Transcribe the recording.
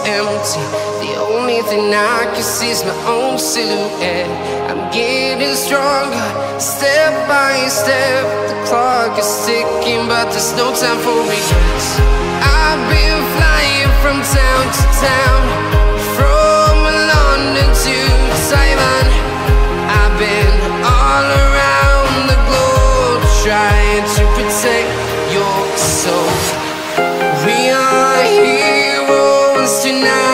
empty. The only thing I can see is my own silhouette. I'm getting stronger, step by step. The clock is ticking, but there's no time for regrets. I've been flying from town to town, from London to Taiwan. I've been all around the globe, trying to protect your soul. We are heroes tonight.